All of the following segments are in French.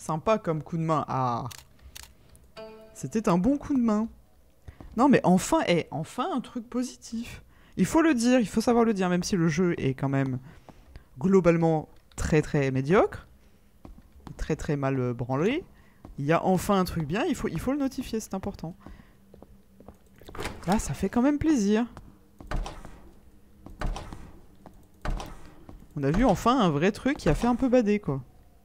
Sympa comme coup de main. Ah. C'était un bon coup de main. Non mais enfin, enfin un truc positif. Il faut le dire, il faut savoir le dire, même si le jeu est quand même globalement très très médiocre, très très mal branlé. Il y a enfin un truc bien, il faut le notifier, c'est important. Là, ça fait quand même plaisir. On a vu enfin un vrai truc qui a fait un peu bader, quoi.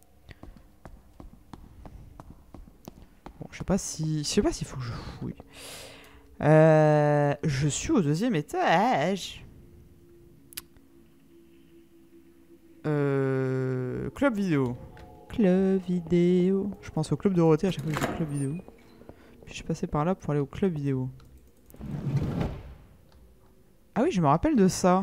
Bon, je sais pas s'il faut que je fouille. Je suis au 2e étage. Club vidéo. Club vidéo. Je pense au club Dorothée à chaque fois que je dis club vidéo. Puis je suis passé par là pour aller au club vidéo. Ah oui, je me rappelle de ça.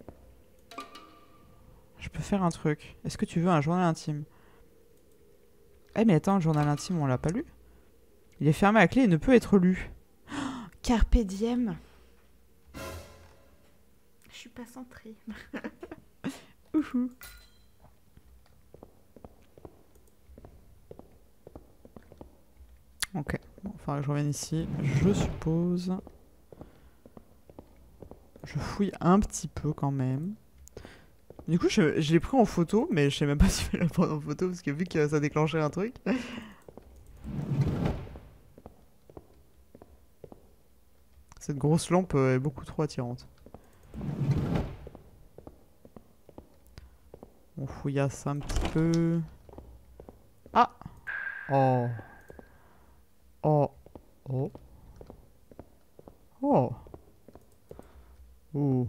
Je peux faire un truc. Est-ce que tu veux un journal intime? Eh mais attends, le journal intime, on l'a pas lu? Il est fermé à clé et ne peut être lu. Carpe diem. Je suis pas centrée. Ouhou. Ok. Bon, enfin, je reviens ici. Je suppose. Je fouille un petit peu quand même. Du coup, je l'ai pris en photo, mais je sais même pas si je vais la prendre en photo parce que vu que ça déclenchait un truc. Cette grosse lampe est beaucoup trop attirante. On fouillasse un petit peu. Ah! Oh! Oh! Oh! Oh! Oh!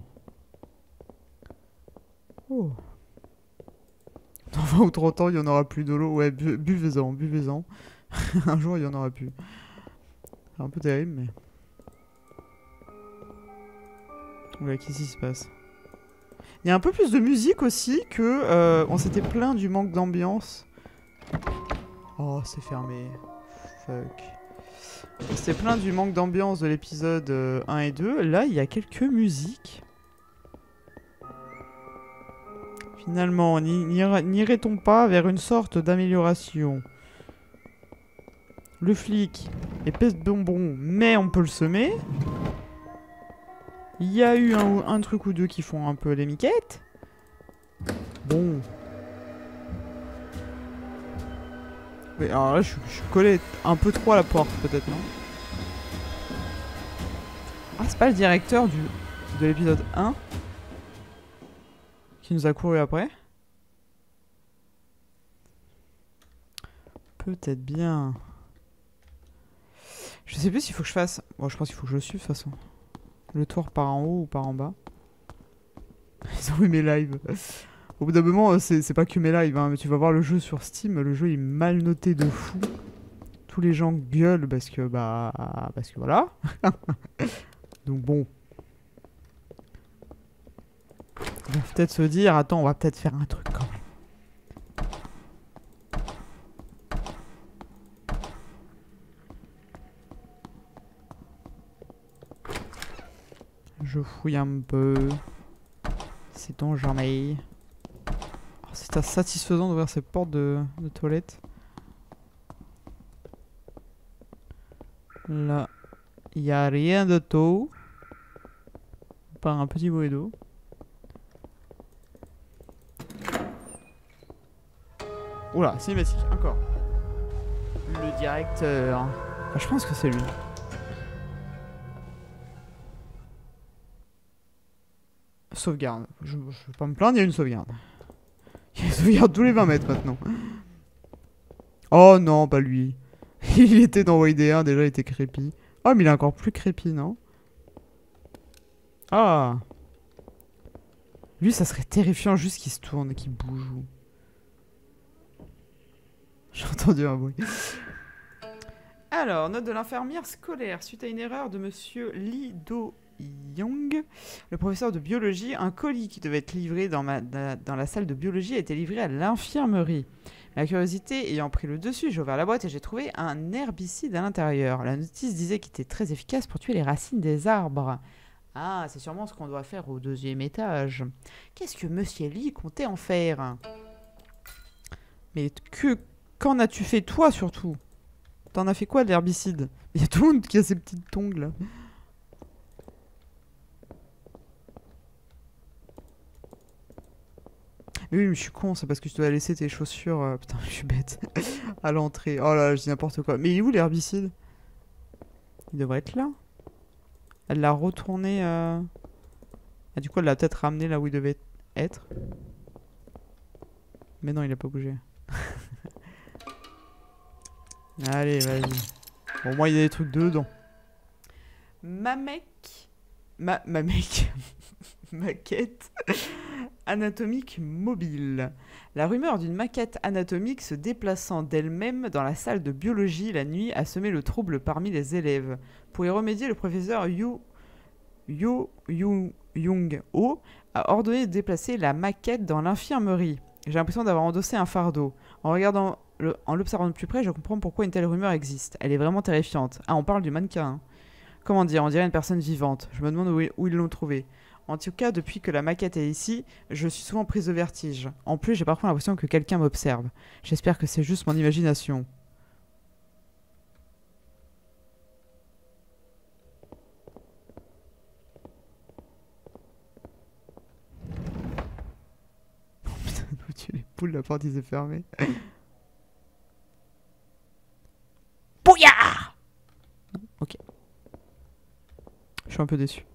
Oh! Dans 20 ou 30 ans, il y en aura plus de l'eau. Ouais, buvez-en, buvez-en. Un jour, il y en aura plus. C'est un peu terrible, mais... Ouais, qu'est-ce qui se passe? Il y a un peu plus de musique aussi que... on s'était plaint du manque d'ambiance. Oh, c'est fermé. Fuck. On s'était plaint du manque d'ambiance de l'épisode 1 et 2. Là, il y a quelques musiques. Finalement, n'irait-on pas vers une sorte d'amélioration? Le flic est peste bonbon, mais on peut le semer. Il y a eu un truc ou deux qui font un peu les miquettes. Bon. Mais alors là, je suis collé un peu trop à la porte, peut-être, non? Ah, c'est pas le directeur de l'épisode 1 qui nous a couru après? Peut-être bien. Je sais plus s'il faut que je fasse... Bon, je pense qu'il faut que je le suive, de toute façon. Le tour par en haut ou par en bas. Ils ont eu mes lives. Au bout d'un moment, c'est pas que mes lives, hein, mais tu vas voir le jeu sur Steam, le jeu est mal noté de fou. Tous les gens gueulent parce que, parce que voilà. Donc bon. On va peut-être se dire, attends, on va peut-être faire un truc quand même. Je fouille un peu. Sait-on jamais. C'est satisfaisant d'ouvrir ces portes de toilette. Là, il n'y a rien de tout. Pas un petit bruit d'eau. Oula, cinématique, encore. Le directeur. Enfin, je pense que c'est lui. Sauvegarde. Je vais pas me plaindre, il y a une sauvegarde. Il y a une sauvegarde tous les 20 mètres maintenant. Oh non, pas lui. Il était dans YD1, déjà il était crépi. Oh, mais il est encore plus crépi, non? Ah. Lui, ça serait terrifiant juste qu'il se tourne et qu'il bouge. J'ai entendu un bruit. Alors, note de l'infirmière scolaire. Suite à une erreur de monsieur Lee Do Young, le professeur de biologie, un colis qui devait être livré dans la salle de biologie a été livré à l'infirmerie. Ma curiosité ayant pris le dessus, j'ai ouvert la boîte et j'ai trouvé un herbicide à l'intérieur. La notice disait qu'il était très efficace pour tuer les racines des arbres. Ah, c'est sûrement ce qu'on doit faire au 2e étage. Qu'est-ce que monsieur Lee comptait en faire? Mais que Qu'en as-tu fait toi surtout? T'en as fait quoi de l'herbicide? Il y a tout le monde qui a ses petites tongs là. Mais oui, mais je suis con, c'est parce que je dois laisser tes chaussures. Putain, je suis bête. À l'entrée. Oh là, je dis n'importe quoi. Mais il est où l'herbicide? Il devrait être là. Elle l'a retourné. Ah, du coup, elle l'a peut-être ramené là où il devait être. Mais non, il a pas bougé. Allez, vas-y. Bon, au moins, il y a des trucs dedans. Ma mec. Ma mec. Maquette anatomique mobile. La rumeur d'une maquette anatomique se déplaçant d'elle-même dans la salle de biologie la nuit a semé le trouble parmi les élèves. Pour y remédier, le professeur Young-ho a ordonné de déplacer la maquette dans l'infirmerie. J'ai l'impression d'avoir endossé un fardeau. En l'observant de plus près, je comprends pourquoi une telle rumeur existe. Elle est vraiment terrifiante. Ah, on parle du mannequin. Hein. Comment dire, on dirait une personne vivante. Je me demande où ils l'ont trouvée. En tout cas, depuis que la maquette est ici, je suis souvent prise de vertige. En plus, j'ai parfois l'impression que quelqu'un m'observe. J'espère que c'est juste mon imagination. Oh putain, faut tuer les poules, la porte s'est fermée. Bouillard! Ok. Je suis un peu déçu.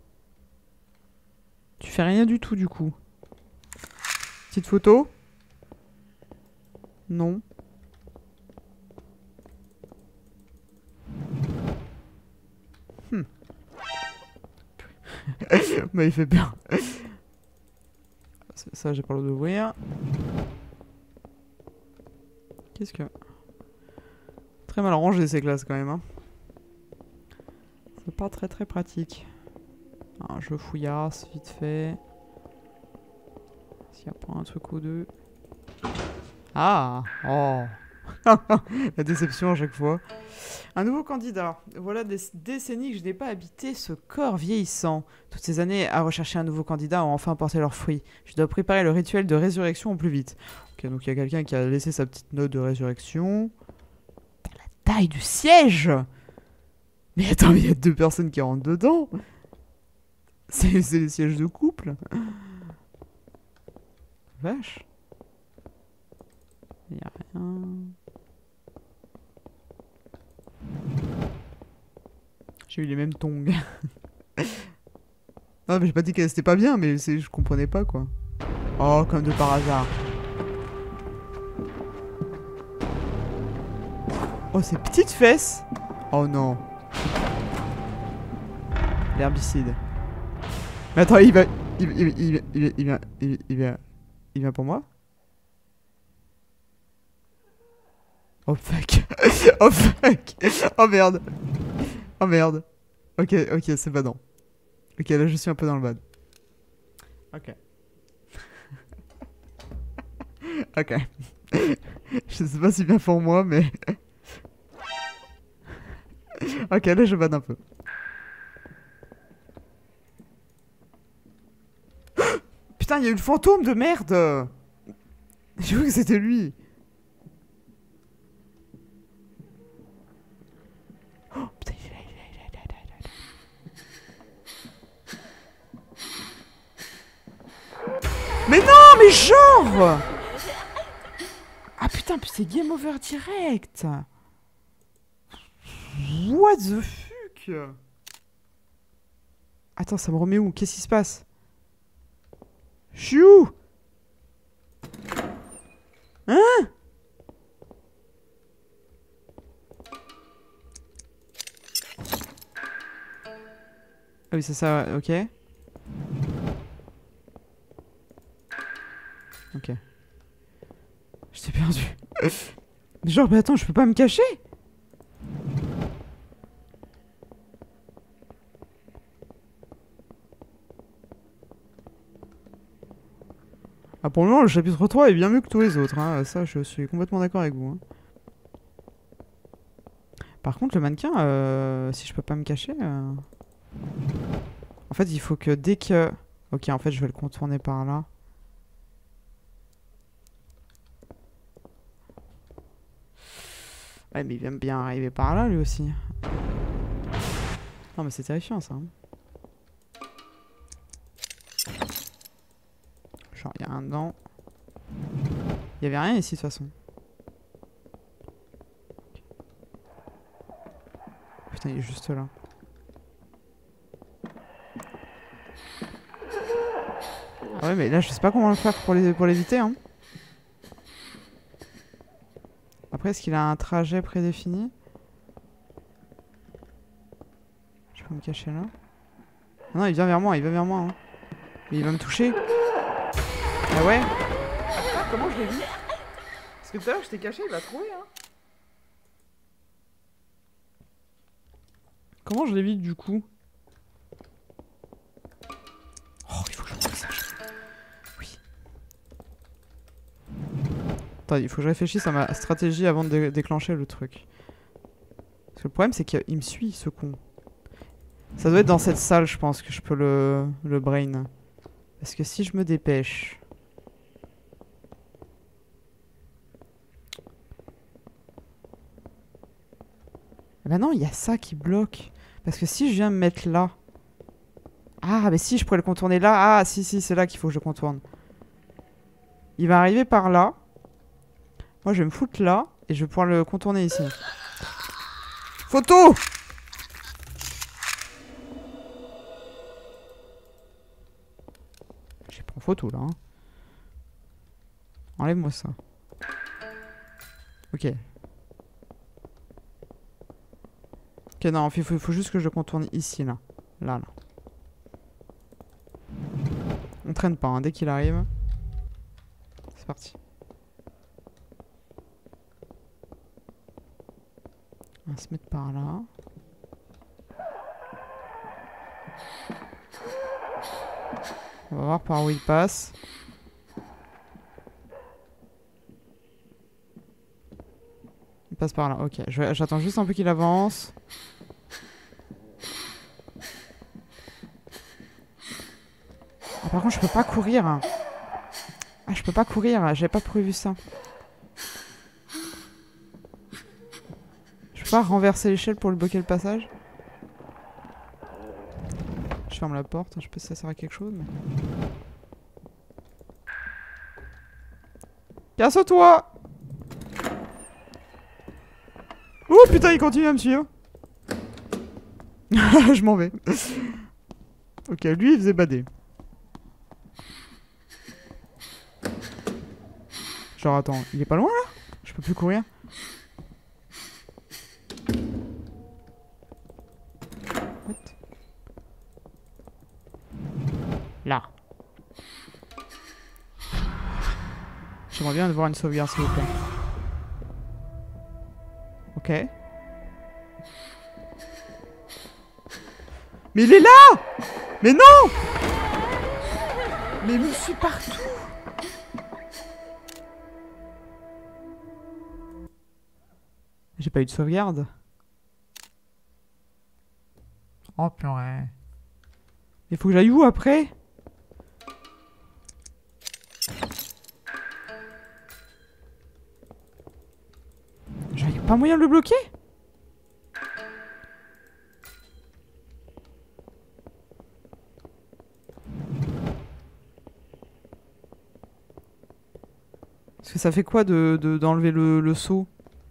Tu fais rien du tout du coup. Petite photo? Non. Bah il fait peur. Ça j'ai pas le droit d'ouvrir. Qu'est-ce que... Très mal rangé ces classes quand même. Hein. C'est pas très pratique. Je fouillasse vite fait. S'il n'y a pas un truc ou deux. Ah! Oh! La déception à chaque fois. Un nouveau candidat. Voilà des décennies que je n'ai pas habité ce corps vieillissant. Toutes ces années à rechercher un nouveau candidat ont enfin porté leurs fruits. Je dois préparer le rituel de résurrection au plus vite. Ok, donc il y a quelqu'un qui a laissé sa petite note de résurrection. La taille du siège! Mais attends, il y a 2 personnes qui rentrent dedans! C'est les sièges de couple. Vache. Il n'y a rien. J'ai eu les mêmes tongs. Non mais j'ai pas dit qu'elle c'était pas bien, mais je comprenais pas quoi. Oh, comme de par hasard. Oh, ces petites fesses. Oh non. L'herbicide. Mais attends, il vient pour moi? Oh fuck. Oh fuck. Oh merde. Oh merde. Ok, c'est badant. Ok, là je suis un peu dans le bad. Ok. Ok. Je sais pas si bien pour moi, mais... Ok, là je bad un peu. Putain, il y a eu le fantôme de merde. J'ai vu que c'était lui. Oh putain, il est là. Mais non, mais genre. Ah putain, c'est game over direct. What the fuck? Attends, ça me remet où? Qu'est-ce qui se passe? Je suis où? Hein? Ah oui, c'est ça, ok. Ok. Je t'ai perdu. Genre, mais attends, je peux pas me cacher? Ah, pour le moment, le chapitre 3 est bien mieux que tous les autres. Hein. Ça, je suis complètement d'accord avec vous. Hein. Par contre, le mannequin, si je peux pas me cacher... En fait, il faut que dès que... Ok, en fait, je vais le contourner par là. Ouais, mais il vient bien arriver par là, lui aussi. Non, mais c'est terrifiant, ça. Hein. Genre, il y a un dent. Il y avait rien ici, de toute façon. Putain, il est juste là. Ah ouais, mais là, je sais pas comment le faire pour l'éviter, hein. Après, est-ce qu'il a un trajet prédéfini? Je peux me cacher là. Ah non, il vient vers moi, hein. Mais il va me toucher. Ah ouais? Ah, comment je l'ai vu? Parce que tout à l'heure, je t'ai caché, il va trouver, hein. Comment je l'évite, du coup? Oh, il faut que je monte ça. Oui. Attends, il faut que je réfléchisse à ma stratégie avant de déclencher le truc. Parce que le problème, c'est qu'il me suit, ce con. Ça doit être dans cette salle, je pense, que je peux le brain. Parce que si je me dépêche... Bah non, il y a ça qui bloque. Parce que si je viens me mettre là... Ah, mais si, je pourrais le contourner là. Ah, si, c'est là qu'il faut que je contourne. Il va arriver par là. Moi, je vais me foutre là. Et je vais pouvoir le contourner ici. Photo! J'ai pris en photo, là. Hein. Enlève-moi ça. Ok. Ok, non, il faut juste que je contourne ici, là. Là. On traîne pas, hein, dès qu'il arrive. C'est parti. On va se mettre par là. On va voir par où il passe. Il passe par là, ok. J'attends juste un peu qu'il avance. Ah, par contre, je peux pas courir. Ah, je peux pas courir, j'avais pas prévu ça. Je peux pas renverser l'échelle pour lui bloquer le passage. Je ferme la porte, je sais pas si ça sert à quelque chose, mais... Casse-toi! Oh putain, il continue à me suivre. Je m'en vais. Ok, lui, il faisait bader. Genre, attends, il est pas loin, là? Je peux plus courir. What? Là. J'aimerais bien voir une sauvegarde, s'il vous plaît. Ok. Mais il est là! Mais non! Mais il me suit partout! J'ai pas eu de sauvegarde. Oh purée. Il faut que j'aille où après? J'avais pas moyen de le bloquer? Parce que ça fait quoi d'enlever le seau?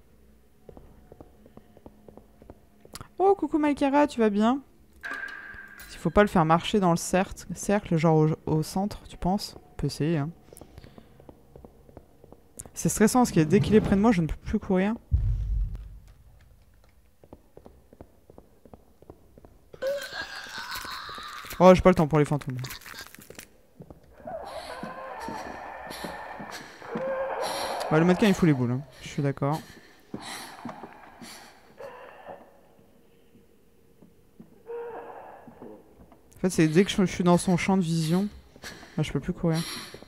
Oh coucou Maïkara, tu vas bien? Il faut pas le faire marcher dans le cercle genre au centre, tu penses? On peut essayer, hein. C'est stressant parce que dès qu'il est près de moi, je ne peux plus courir. Oh, j'ai pas le temps pour les fantômes. Bah, le mannequin il fout les boules, hein. Je suis d'accord. En fait, c'est dès que je suis dans son champ de vision, bah, je peux plus courir.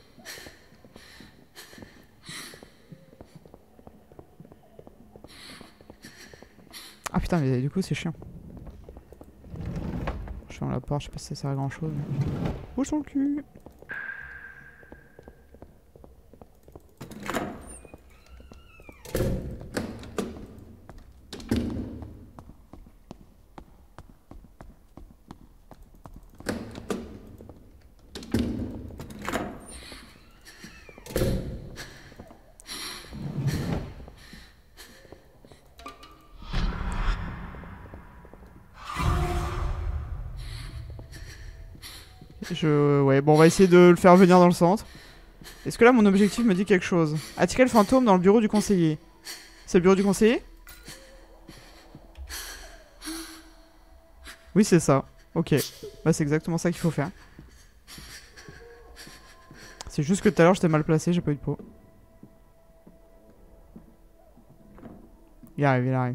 Ah putain, mais du coup, c'est chiant. Je ferme la porte, je sais pas si ça sert à grand chose. Bouge son cul! Ouais, bon, on va essayer de le faire venir dans le centre. Est-ce que là, mon objectif me dit quelque chose? Attirer le fantôme dans le bureau du conseiller. C'est le bureau du conseiller? Oui, c'est ça. Ok. Bah, c'est exactement ça qu'il faut faire. C'est juste que tout à l'heure, j'étais mal placé, j'ai pas eu de peau. Il arrive, il arrive.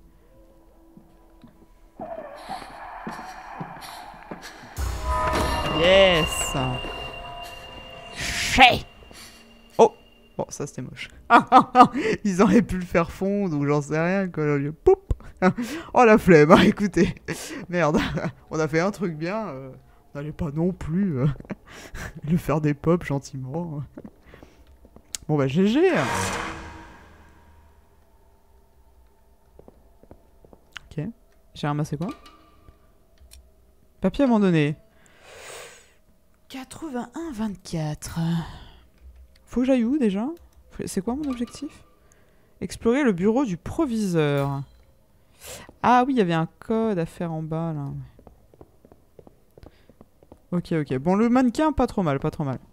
Yes! Chais! Oh! Bon, ça c'était moche. Ils auraient pu le faire fondre ou j'en sais rien, quoi. Poup! Oh la flemme, hein, écoutez. Merde, on a fait un truc bien. On n'allait pas non plus le faire des pops gentiment. Bon bah GG. Ok. J'ai ramassé quoi? Papier abandonné. 81-24. Faut que j'aille où déjà? C'est quoi mon objectif? Explorer le bureau du proviseur. Ah oui, il y avait un code à faire en bas là. Ok, ok. Bon, le mannequin, pas trop mal, pas trop mal.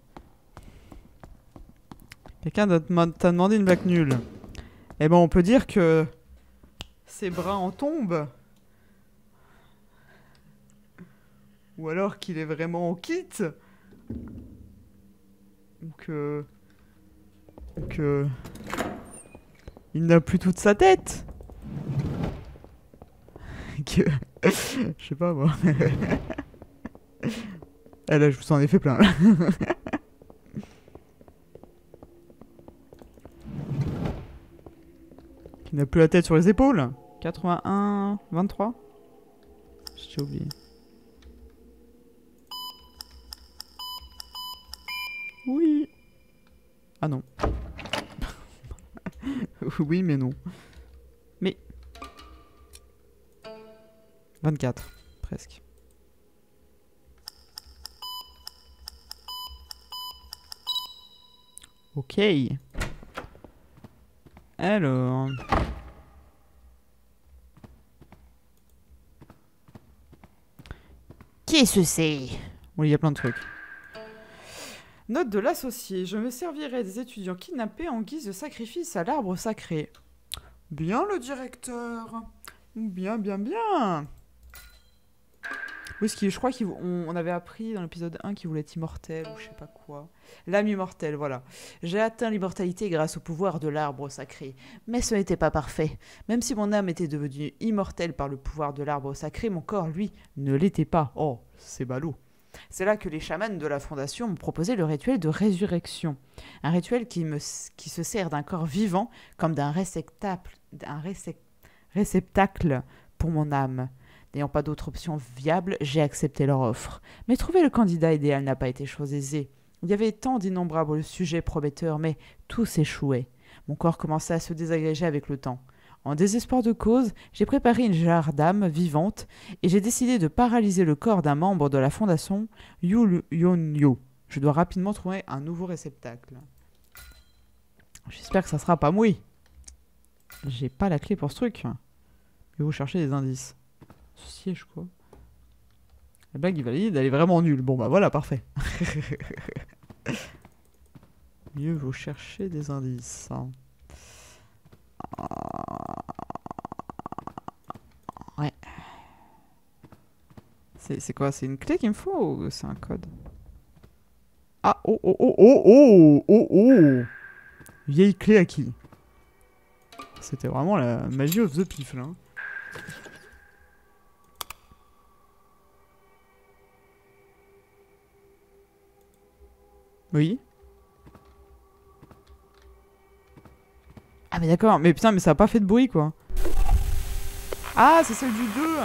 Quelqu'un t'a demandé une blague nulle. Eh ben, on peut dire que ses bras en tombent. Ou alors qu'il est vraiment en kit. Ou que... il n'a plus toute sa tête. Que... je sais pas moi. Ah là, je vous en ai fait plein. Qui n'a plus la tête sur les épaules. 81, 23. J'ai oublié. Oui. Ah non. Oui, mais non. Mais... 24, presque. Ok. Alors... Qu'est-ce que c'est? Oui, il y a plein de trucs. Note de l'associé. Je me servirai des étudiants kidnappés en guise de sacrifice à l'arbre sacré. Bien, le directeur. Bien, bien, bien. Oui, je crois qu'on avait appris dans l'épisode 1 qu'il voulait être immortel ou je sais pas quoi. L'âme immortelle, voilà. J'ai atteint l'immortalité grâce au pouvoir de l'arbre sacré. Mais ce n'était pas parfait. Même si mon âme était devenue immortelle par le pouvoir de l'arbre sacré, mon corps, lui, ne l'était pas. Oh, c'est ballot. C'est là que les chamans de la Fondation m'ont proposé le rituel de résurrection. Un rituel qui se sert d'un corps vivant comme d'un réceptacle pour mon âme. N'ayant pas d'autre option viable, j'ai accepté leur offre. Mais trouver le candidat idéal n'a pas été chose aisée. Il y avait tant d'innombrables sujets prometteurs, mais tous échouaient. Mon corps commençait à se désagréger avec le temps. En désespoir de cause, j'ai préparé une jarre d'âme vivante et j'ai décidé de paralyser le corps d'un membre de la fondation Yonyo. Je dois rapidement trouver un nouveau réceptacle. J'espère que ça sera pas moi. J'ai pas la clé pour ce truc. Je vais vous chercher des indices. Ce siège quoi. La blague il valide, elle est vraiment nulle. Bon bah voilà, parfait. Mieux vaut chercher des indices. Ouais. C'est quoi? C'est une clé qu'il me faut ou c'est un code? Ah, oh, oh, oh, oh, oh, oh, oh. Vieille clé à qui? C'était vraiment la magie of the pif, là. Oui. Ah mais d'accord, mais putain, mais ça a pas fait de bruit, quoi. Ah, c'est celle du 2.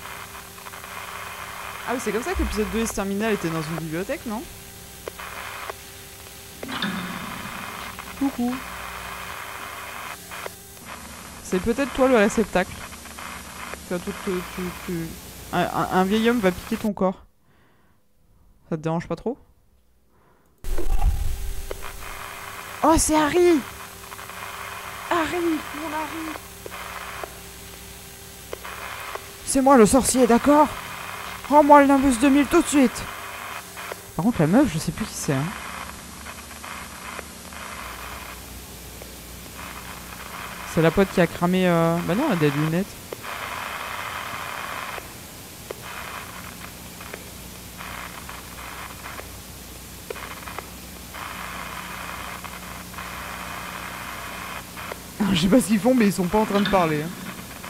Ah oui, c'est comme ça que l'épisode 2 et terminal était dans une bibliothèque, non? Coucou. C'est peut-être toi le réceptacle. Un vieil homme va piquer ton corps. Ça te dérange pas trop? Oh, c'est Harry! Harry, mon Harry! C'est moi le sorcier, d'accord? Rends-moi le Nimbus 2000 tout de suite! Par contre, la meuf, je sais plus qui c'est. Hein. C'est la pote qui a cramé... Bah non, elle a des lunettes. Je sais pas ce qu'ils font, mais ils sont pas en train de parler. Hein.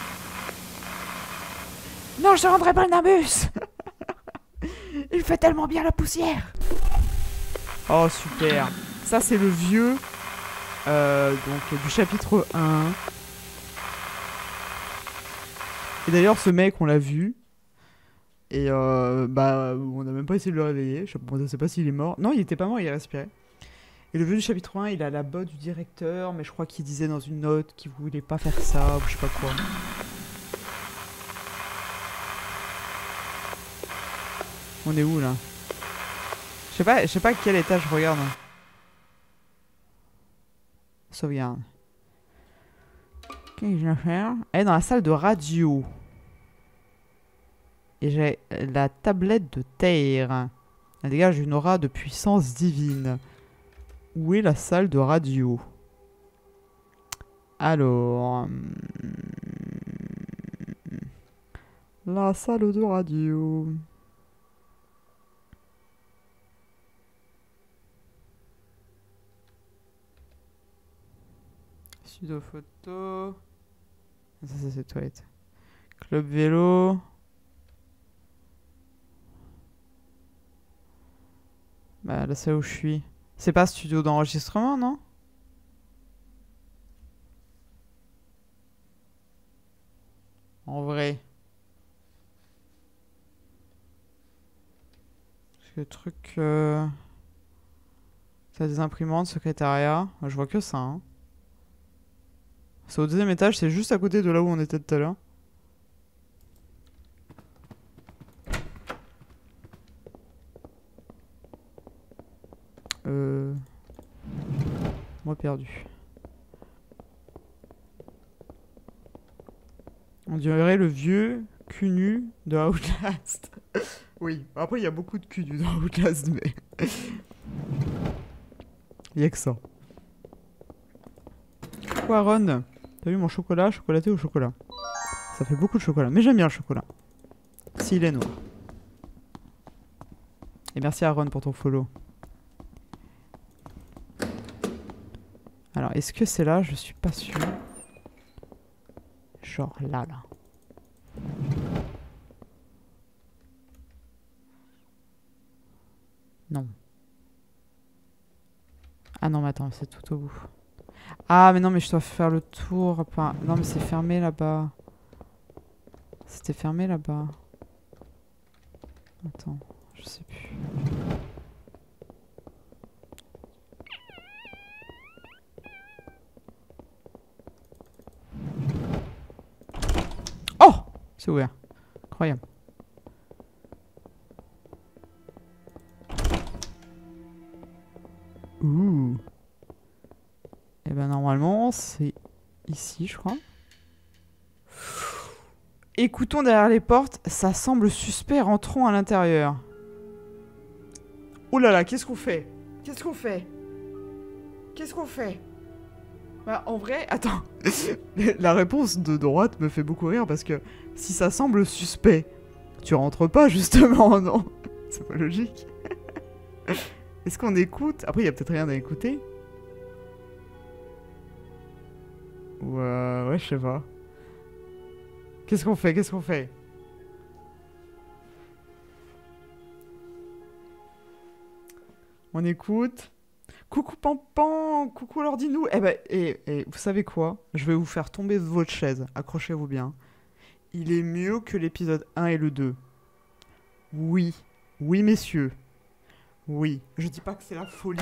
Non, je rendrai pas le Nimbus. Il fait tellement bien la poussière. Oh, super. Ça, c'est le vieux donc, du chapitre 1. Et d'ailleurs, ce mec, on l'a vu. Et bah, on a même pas essayé de le réveiller. Je sais pas s'il est mort. Non, il était pas mort, il respirait. Et le vieux du chapitre 1, il a la botte du directeur, mais je crois qu'il disait dans une note qu'il voulait pas faire ça, ou je sais pas quoi. On est où, là? Je sais pas quel étage je regarde. Sauvegarde. Qu'est-ce que je viens faire? Elle est dans la salle de radio. Et j'ai la tablette de terre. Elle dégage une aura de puissance divine. Où est la salle de radio? Alors... la salle de radio... Studio photo... Ça c'est toilette. Club vélo... Bah là c'est où je suis. C'est pas studio d'enregistrement, non? En vrai. Parce que le truc... Ça a des imprimantes, secrétariat. Je vois que ça, hein. C'est au deuxième étage, c'est juste à côté de là où on était tout à l'heure. Moi perdu. On dirait le vieux cul nu de Outlast. Oui, après il y a beaucoup de cul nu dans Outlast, mais... Il y a que ça. Quoi, Aaron? T'as vu mon chocolat, chocolaté au chocolat? Ça fait beaucoup de chocolat, mais j'aime bien le chocolat. S'il est noir. Et merci Aaron pour ton follow. Alors, est-ce que c'est là? Je suis pas sûr. Genre là. Non. Ah non, mais attends, c'est tout au bout. Ah, mais non, mais je dois faire le tour. Enfin, non, mais c'est fermé là-bas. C'était fermé là-bas. Attends, je sais plus. Oh! C'est ouvert. Incroyable. Ouh. Et ben normalement, c'est ici, je crois. Écoutons derrière les portes, ça semble suspect, rentrons à l'intérieur. Oh là là, qu'est-ce qu'on fait? Qu'est-ce qu'on fait? Qu'est-ce qu'on fait? Bah en vrai, attends. La réponse de droite me fait beaucoup rire parce que si ça semble suspect, tu rentres pas justement, non? C'est pas logique. Est-ce qu'on écoute? Après, il y a peut-être rien à écouter. Ouais, je sais pas. Qu'est-ce qu'on fait? Qu'est-ce qu'on fait? On écoute. Coucou Pampan, coucou l'ordinou. Eh ben, vous savez quoi? Je vais vous faire tomber de votre chaise. Accrochez-vous bien. Il est mieux que l'épisode 1 et le 2. Oui. Oui, messieurs. Oui. Je dis pas que c'est la folie.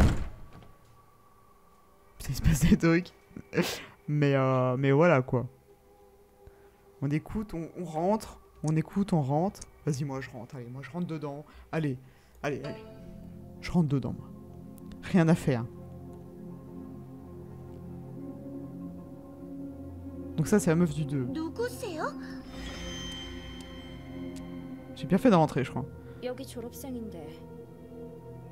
C'est une espèce de truc. mais voilà, quoi. On écoute, on rentre. On écoute, on rentre. Vas-y, moi, je rentre. Allez, moi, je rentre dedans. Allez. Je rentre dedans, moi. Rien à faire. Donc ça, c'est la meuf du 2. J'ai bien fait de rentrer, je crois.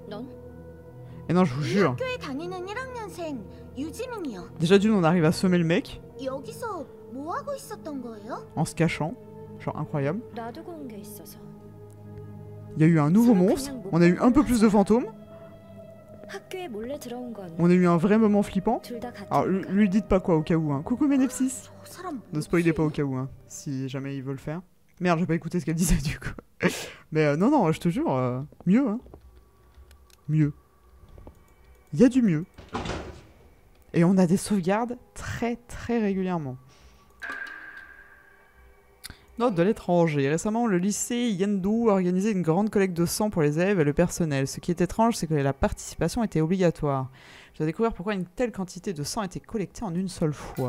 넌? Et non, je vous 이 jure. 학교에 다니는 1학년생 유지민이요. Déjà d'une, on arrive à semer le mec 여기서 뭐 하고 있었던 거예요? en se cachant. Genre incroyable. 놔두고 온 게 있어서. Il y a eu un nouveau monstre. On a eu un peu plus de fantômes. 학교에 몰래 들어온 건 On a eu un vrai moment flippant. 둘 다 Alors, 같으니까. lui dites pas quoi au cas où. Hein. Coucou Ménepsis. 저 사람 Ne spoilez pas au cas où, hein, si jamais il veut le faire. Merde, j'ai pas écouté ce qu'elle disait du coup. Mais non, non, je te jure, mieux, hein. Mieux. Il y a du mieux. Et on a des sauvegardes très très régulièrement. Note de l'étranger. Récemment, le lycée Yendo a organisé une grande collecte de sang pour les élèves et le personnel. Ce qui est étrange, c'est que la participation était obligatoire. Je dois découvrir pourquoi une telle quantité de sang était collectée en une seule fois.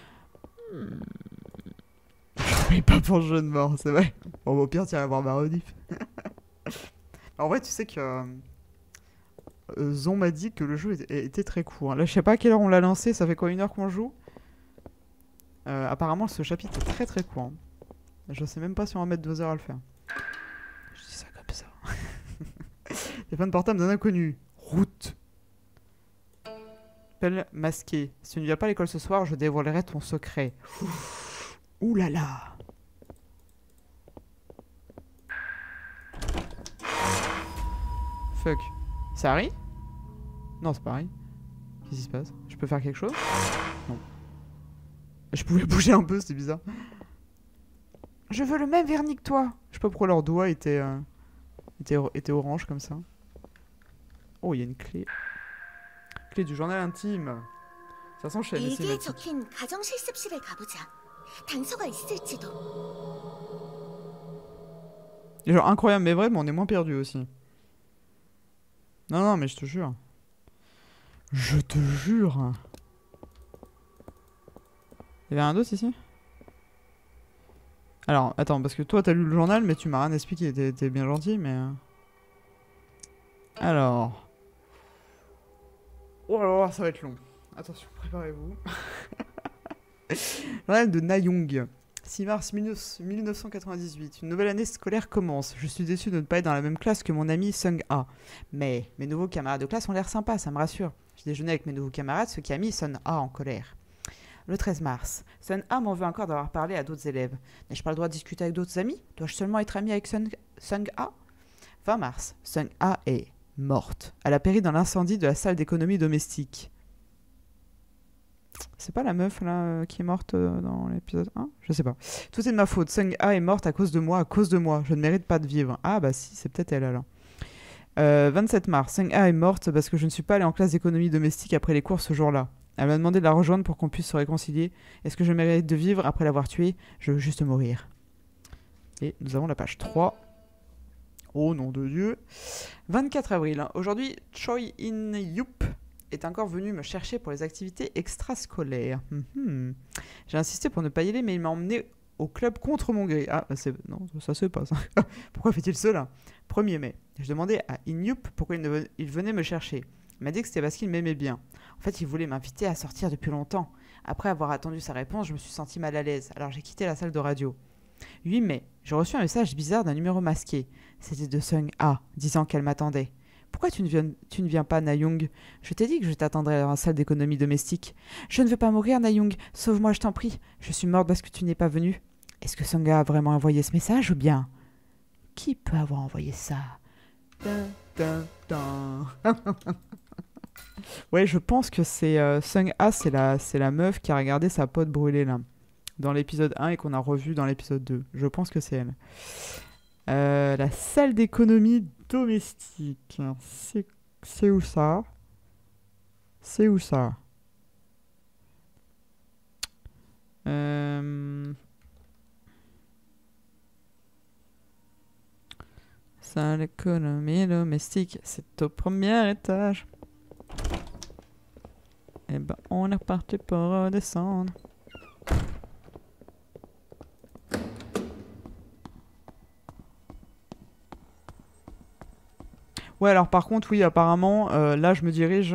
Je paye pas pour le jeu de mort, c'est vrai. Bon, au pire, tiens, voir ma rediff. En vrai, tu sais que Zon m'a dit que le jeu était très court. Là, je sais pas à quelle heure on l'a lancé, ça fait quoi, 1 heure qu'on joue? Apparemment, ce chapitre est très très court. Je sais même pas si on va mettre 2 heures à le faire. Je dis ça comme ça. Téléphone portable d'un inconnu. Route. Appel masqué. Si tu ne viens pas à l'école ce soir, je dévoilerai ton secret. Ouh là là. Fuck. C'est Harry? Non, c'est pas Harry. Qu'est-ce qui se passe? Je peux faire quelque chose? Non. Je pouvais bouger un peu, c'était bizarre. Je veux le même vernis que toi. Je sais pas pourquoi leurs doigts étaient orange comme ça. Oh, il y a une clé. Clé du journal intime. Ça s'enchaîne les 일기에 cinématiques. 적힌 가정 실습실에 가보자. 단서가 있을지도. Et genre incroyable mais vrai, mais on est moins perdu aussi. Non, non, mais je te jure. Je te jure. Il y avait un dos ici? Alors, attends, parce que toi t'as lu le journal, mais tu m'as rien expliqué. T'es bien gentil, mais. Alors. Oh là là, ça va être long. Attention, préparez-vous. Journal de Nayoung. 6 mars 1998. Une nouvelle année scolaire commence. Je suis déçu de ne pas être dans la même classe que mon ami Sung A. Mais mes nouveaux camarades de classe ont l'air sympas, ça me rassure. J'ai déjeuné avec mes nouveaux camarades, ce qui a mis Sun A en colère. Le 13 mars. Sun A m'en veut encore d'avoir parlé à d'autres élèves. N'ai-je pas le droit de discuter avec d'autres amis? Dois-je seulement être ami avec Sung A? 20 mars. Sung A est morte. Elle a péri dans l'incendie de la salle d'économie domestique. C'est pas la meuf là qui est morte dans l'épisode 1? Je sais pas. Tout est de ma faute. Sung A est morte à cause de moi, à cause de moi. Je ne mérite pas de vivre. Ah bah si, c'est peut-être elle alors. 27 mars. Sung A est morte parce que je ne suis pas allé en classe d'économie domestique après les cours ce jour-là. Elle m'a demandé de la rejoindre pour qu'on puisse se réconcilier. Est-ce que je mérite de vivre après l'avoir tuée? Je veux juste mourir. Et nous avons la page 3. Oh nom de Dieu. 24 avril. Aujourd'hui, Choi In-yup est encore venu me chercher pour les activités extrascolaires. J'ai insisté pour ne pas y aller, mais il m'a emmené au club contre mon gré. Ah, non, ça se passe. Pourquoi fait-il cela? 1er mai. Je demandais à In-yup pourquoi il venait me chercher. Il m'a dit que c'était parce qu'il m'aimait bien. En fait, il voulait m'inviter à sortir depuis longtemps. Après avoir attendu sa réponse, je me suis sentie mal à l'aise, alors j'ai quitté la salle de radio. 8 mai. J'ai reçu un message bizarre d'un numéro masqué. C'était de Sung A, disant qu'elle m'attendait. Pourquoi tu ne viens pas, Nayoung? Je t'ai dit que je t'attendrais dans la salle d'économie domestique. Je ne veux pas mourir, Nayoung. Sauve-moi, je t'en prie. Je suis morte parce que tu n'es pas venu. Est-ce que Sung A a vraiment envoyé ce message ou bien... Qui peut avoir envoyé ça? Ouais, je pense que c'est Sung A, c'est la meuf qui a regardé sa pote brûler là. Dans l'épisode 1 et qu'on a revu dans l'épisode 2. Je pense que c'est elle. La salle d'économie domestique. C'est où ça? C'est où ça? Salle d'économie domestique. C'est au premier étage. Et ben, on est reparti pour redescendre. Ouais, alors par contre, oui, apparemment, là, je me dirige,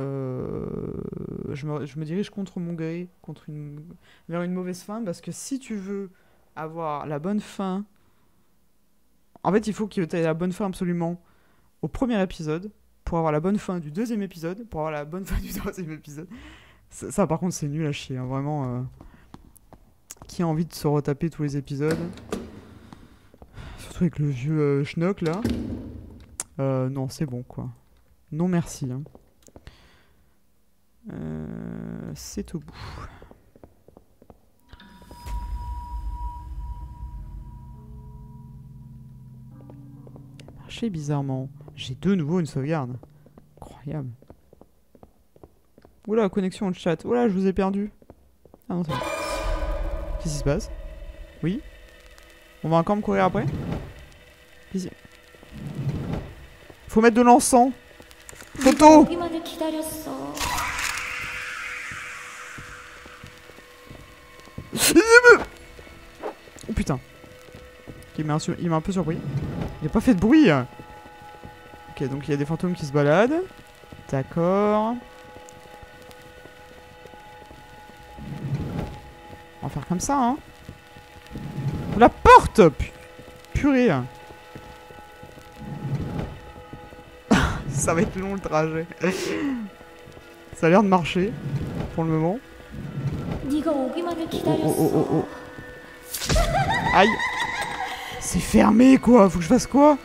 je me dirige contre mon gré, vers une mauvaise fin, parce que si tu veux avoir la bonne fin, en fait, il faut que tu aies la bonne fin absolument. au premier épisode pour avoir la bonne fin du deuxième épisode, pour avoir la bonne fin du troisième épisode. Ça par contre, c'est nul à chier, hein, vraiment. Qui a envie de se retaper tous les épisodes? Surtout avec le vieux schnock là. Non, c'est bon quoi. Non merci. Hein. C'est au bout. Marché bizarrement. J'ai de nouveau une sauvegarde. Incroyable. Oula, connexion au chat. Oula, je vous ai perdu. Ah non, c'est bon. Qu'est-ce qui se passe? Oui? On va encore me courir après? Ici. Faut mettre de l'encens. Photo! 오기만을 기다렸어. Oh putain. Il m'a un peu surpris. Il a pas fait de bruit. Ok, donc il y a des fantômes qui se baladent. D'accord. On va faire comme ça, hein. La porte! Purée. Ça va être long le trajet. Ça a l'air de marcher. Pour le moment. 네가 오기만을 Oh, 기다렸어. oh, oh, oh, oh. Aïe. C'est fermé quoi. Faut que je fasse quoi?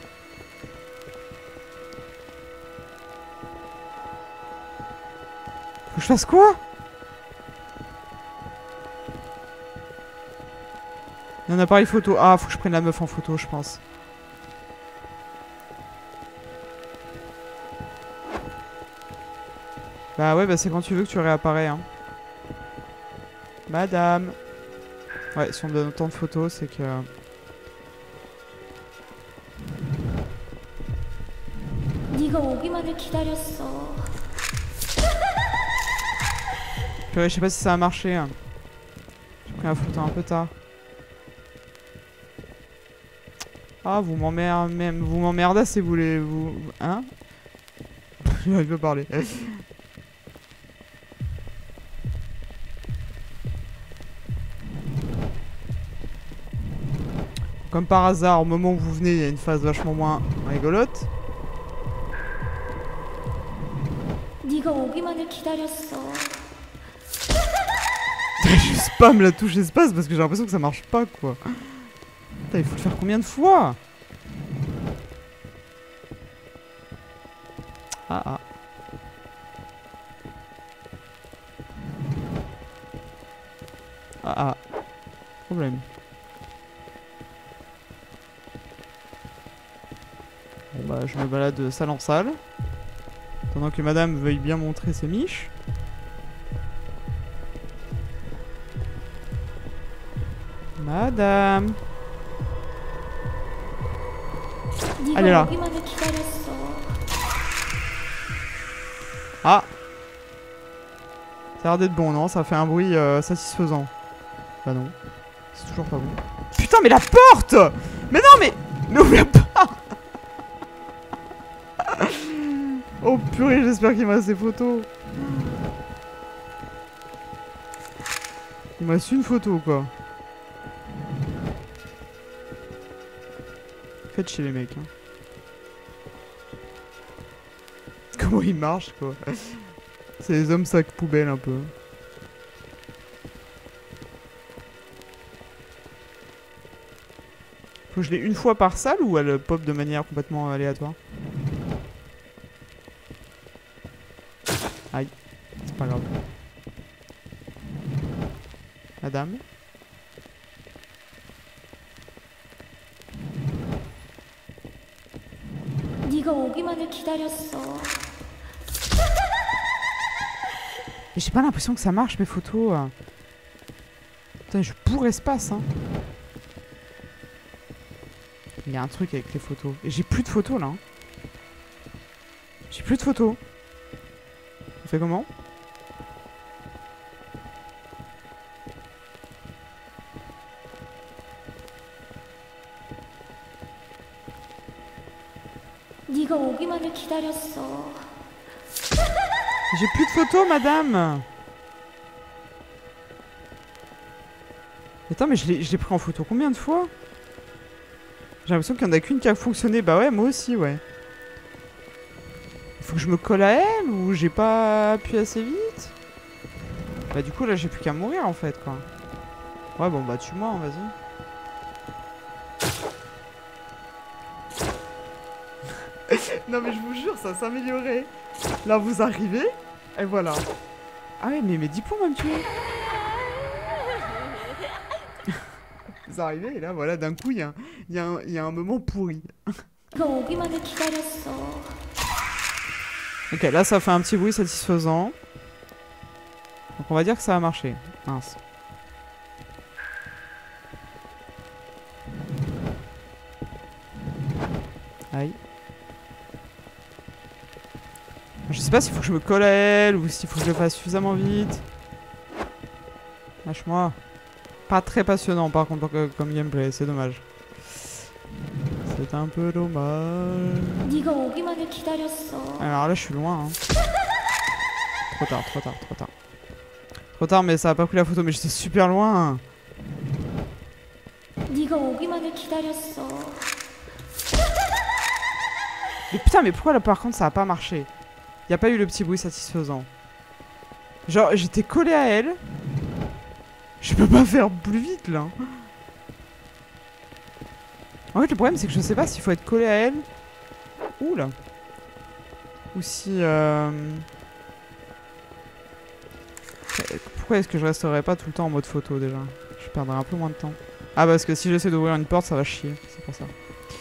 Faut que je fasse quoi? Il y a un appareil photo. Ah, faut que je prenne la meuf en photo, je pense. Bah ouais, bah c'est quand tu veux que tu réapparais, hein. Madame. Ouais, si on me donne autant de photos, c'est que... 네가 오기만을 기다렸어. Purée, je sais pas si ça a marché. Hein. J'ai pris la photo un peu tard. Ah, vous m'emmerdassez, vous les... Vous... Hein? Il peut parler. Comme par hasard, au moment où vous venez, il y a une phase vachement moins rigolote. 네가 오기만을 기다렸어. Je spam la touche espace parce que j'ai l'impression que ça marche pas, quoi. Putain, il faut le faire combien de fois? Ah ah. Ah ah. Problème. Bon bah je me balade de salle en salle. Pendant que madame veuille bien montrer ses miches. Madame. Elle est là. 네가 오기만을 기다렸어. Ah. Ça a l'air d'être bon, non? Ça fait un bruit satisfaisant. Bah non. C'est toujours pas bon. Putain, mais la porte! Mais non, mais... Mais ouvre la porte! Oh purée, j'espère qu'il me reste des photos. Il me reste une photo, quoi. Faites chez les mecs, hein. Comment ils marchent, quoi. C'est les hommes sacs poubelles, un peu. Faut que je l'ai une fois par salle ou elle pop de manière complètement aléatoire? Aïe, c'est pas grave. Madame? 네가 오기만을 기다렸어. Mais j'ai pas l'impression que ça marche mes photos. Putain, je pourrais espace, hein. Il y a un truc avec les photos. Et j'ai plus de photos là. Hein. J'ai plus de photos. On fait comment? 네가 오기만을 기다렸어. J'ai plus de photos, madame. Attends, mais je l'ai pris en photo combien de fois? J'ai l'impression qu'il y en a qu'une qui a fonctionné. Bah ouais, moi aussi, ouais. Faut que je me colle à elle ou j'ai pas appuyé assez vite? Bah du coup là j'ai plus qu'à mourir en fait quoi. Ouais bon bah tue-moi, hein, vas-y. Non mais je vous jure ça s'améliorait. Là vous arrivez et voilà. Ah ouais mais 10 points même tué. Vous arrivez et là voilà d'un coup il y a un moment pourri. 네가 오기만을 기다렸어. Ok là ça fait un petit bruit satisfaisant. Donc on va dire que ça a marché. Mince. Aïe. Je sais pas s'il faut que je me colle à elle ou s'il faut que je le fasse suffisamment vite. Lâche-moi. Pas très passionnant par contre comme gameplay, c'est dommage. C'est un peu dommage. 네가 오기만을 기다렸어. Alors là je suis loin. Hein. Trop tard, trop tard, trop tard. Trop tard mais ça a pas pris la photo mais j'étais super loin. 네가 오기만을 기다렸어. Mais putain mais pourquoi là par contre ça a pas marché? Y a pas eu le petit bruit satisfaisant. Genre j'étais collé à elle. Je peux pas faire plus vite là. En fait le problème c'est que je sais pas s'il faut être collé à elle. Ouh là. Ou si Pourquoi est-ce que je resterais pas tout le temps en mode photo déjà? Je perdrais un peu moins de temps. Ah parce que si j'essaie d'ouvrir une porte ça va chier. C'est pour ça.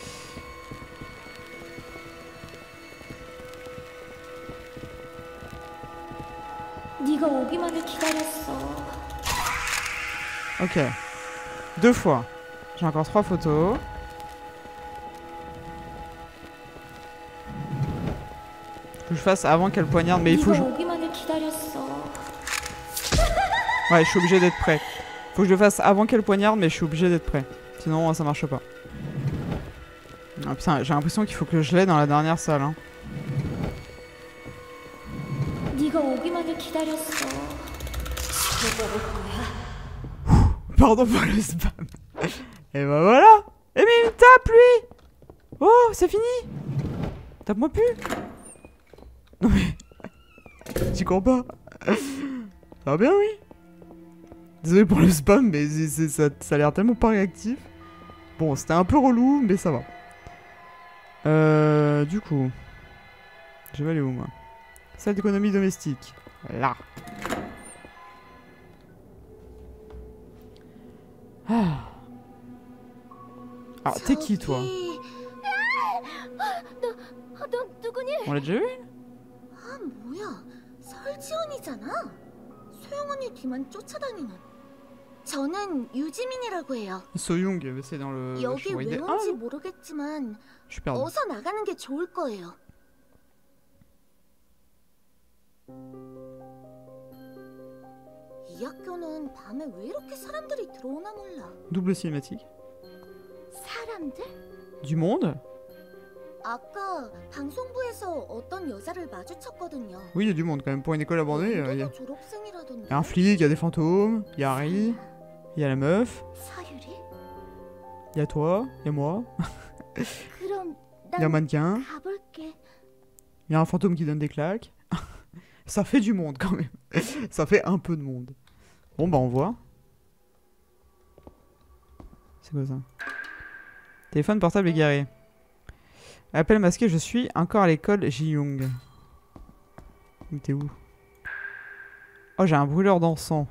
네가 오기만을 기다렸어. Ok. 2 fois. J'ai encore 3 photos. Faut que je fasse avant qu'elle poignarde, mais il faut que 네가 je... 오기만을 기다렸어. Ouais, je suis obligé d'être prêt. Faut que je le fasse avant qu'elle poignarde, mais je suis obligé d'être prêt. Sinon, ça marche pas. Ah putain, j'ai l'impression qu'il faut que je l'aie dans la dernière salle. Hein. 네가 오기만을 기다렸어. Pardon pour le spam. Et bah voilà. Et mais il me tape lui. Oh, c'est fini. Tape-moi plus. Non mais... J'y crois pas. Ça va bien, oui. Désolé pour le spam, mais ça a l'air tellement pas réactif. Bon, c'était un peu relou, mais ça va. Du coup... Je vais aller où, moi? Salle d'économie domestique. Là. Ah. Alors, t'es qui, toi? 너 누구니? On l'a déjà vu? 아 뭐야? 설지연이잖아. 소영 언니 뒤만 쫓아다니는. 저는 유지민이라고 해요. Soyoung, c'est dans le... 여기 choix 왜 idée. 온지 Ah, 모르겠지만 je suis perdu. 어서 나가는 게 좋을 거예요. 이 학교는 밤에 왜 이렇게 사람들이 들어오나 몰라. Double cinématique. 사람들? Du monde? 아까 방송부에서 어떤 여자를 마주쳤거든요. Oui, il y a du monde quand même. Pour une école abandonnée, il y a... 인도도 졸업생이라던데. y a un flic, il y a des fantômes, il y a Harry, il y a la meuf, 서유리? il y a toi, il y a moi, 그럼 il y a un 난 mannequin, 가볼게. il y a un fantôme qui donne des claques. Ça fait du monde quand même. Ça fait un peu de monde. Bon bah on voit. C'est quoi ça? Téléphone portable égaré. Appel masqué, je suis encore à l'école Ji-Young. T'es où? Oh, j'ai un brûleur d'encens.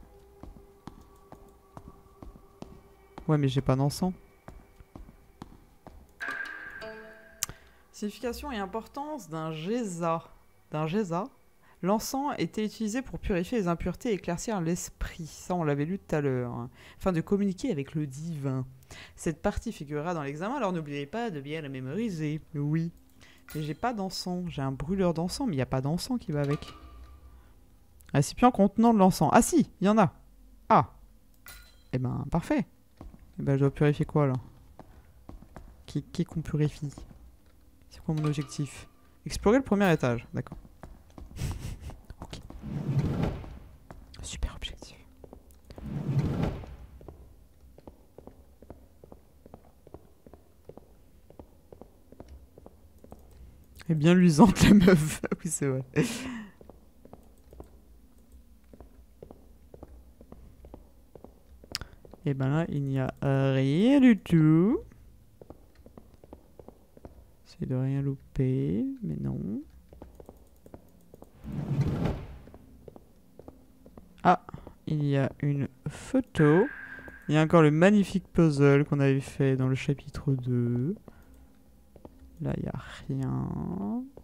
Ouais, mais j'ai pas d'encens. Signification et importance d'un géza. D'un géza. L'encens était utilisé pour purifier les impuretés et éclaircir l'esprit. Ça, on l'avait lu tout à l'heure. Afin de communiquer avec le divin. Cette partie figurera dans l'examen, alors n'oubliez pas de bien la mémoriser. Oui. Mais j'ai pas d'encens. J'ai un brûleur d'encens, mais il n'y a pas d'encens qui va avec. Récipient contenant de l'encens. Ah si, il y en a. Ah. Eh ben, parfait. Eh ben, je dois purifier quoi, là? Qu'est-ce qu'on purifie? C'est quoi mon objectif? Explorer le premier étage. D'accord. Ok. Super objectif. Elle est bien luisante, la meuf. Oui, c'est vrai. Et ben là, il n'y a rien du tout. J'essaie de rien louper, mais non. Ah, il y a une photo. Il y a encore le magnifique puzzle qu'on avait fait dans le chapitre 2. Là, il n'y a rien.